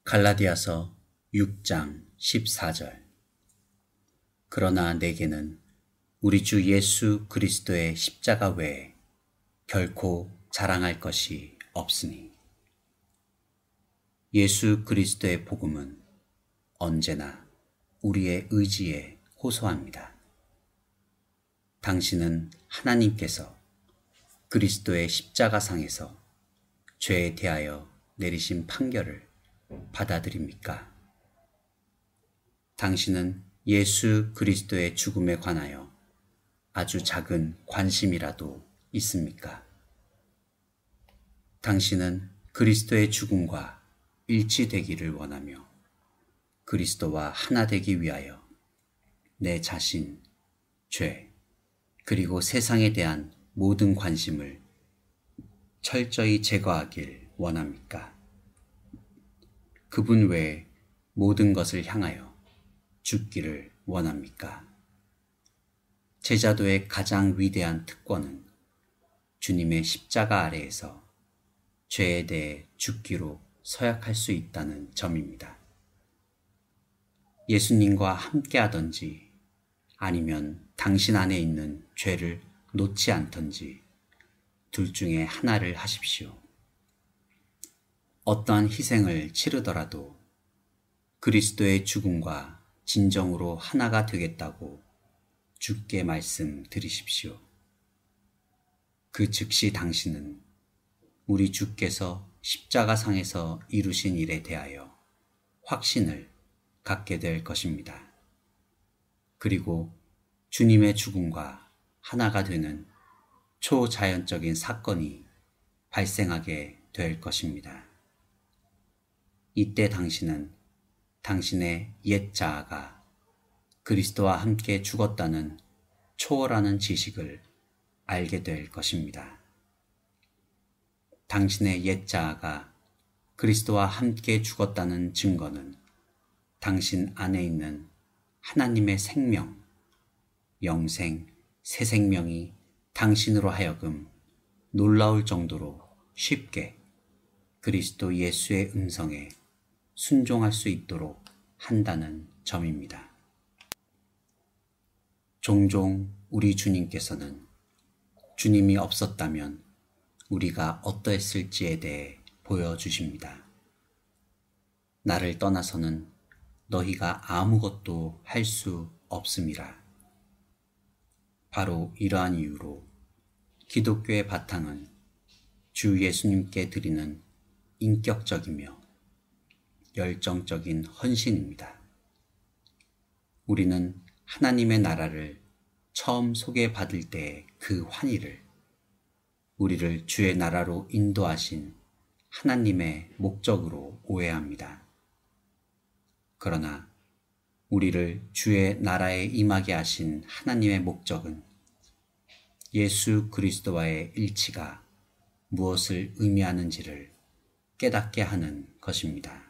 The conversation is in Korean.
갈라디아서 6장 14절. 그러나 내게는 우리 주 예수 그리스도의 십자가 외에 결코 자랑할 것이 없으니. 예수 그리스도의 복음은 언제나 우리의 의지에 호소합니다. 당신은 하나님께서 그리스도의 십자가상에서 죄에 대하여 내리신 판결을 받아들입니까? 당신은 예수 그리스도의 죽음에 관하여 아주 작은 관심이라도 있습니까? 당신은 그리스도의 죽음과 일치되기를 원하며 그리스도와 하나 되기 위하여 내 자신, 죄, 그리고 세상에 대한 모든 관심을 철저히 제거하길 원합니까? 그분 외에 모든 것을 향하여 죽기를 원합니까? 제자도의 가장 위대한 특권은 주님의 십자가 아래에서 죄에 대해 죽기로 서약할 수 있다는 점입니다. 예수님과 함께 하던지 아니면 당신 안에 있는 죄를 놓지 않던지 둘 중에 하나를 하십시오. 어떠한 희생을 치르더라도 그리스도의 죽음과 진정으로 하나가 되겠다고 주께 말씀드리십시오. 그 즉시 당신은 우리 주께서 십자가상에서 이루신 일에 대하여 확신을 갖게 될 것입니다. 그리고 주님의 죽음과 하나가 되는 초자연적인 사건이 발생하게 될 것입니다. 이때 당신은 당신의 옛 자아가 그리스도와 함께 죽었다는 초월하는 지식을 알게 될 것입니다. 당신의 옛 자아가 그리스도와 함께 죽었다는 증거는 당신 안에 있는 하나님의 생명, 영생, 새 생명이 당신으로 하여금 놀라울 정도로 쉽게 그리스도 예수의 음성에 순종할 수 있도록 한다는 점입니다. 종종 우리 주님께서는 주님이 없었다면 우리가 어떠했을지에 대해 보여주십니다. 나를 떠나서는 너희가 아무것도 할 수 없음이라. 바로 이러한 이유로 기독교의 바탕은 주 예수님께 드리는 인격적이며 열정적인 헌신입니다. 우리는 하나님의 나라를 처음 소개받을 때의 그 환희를 우리를 주의 나라로 인도하신 하나님의 목적으로 오해합니다. 그러나 우리를 주의 나라에 임하게 하신 하나님의 목적은 예수 그리스도와의 일치가 무엇을 의미하는지를 깨닫게 하는 것입니다.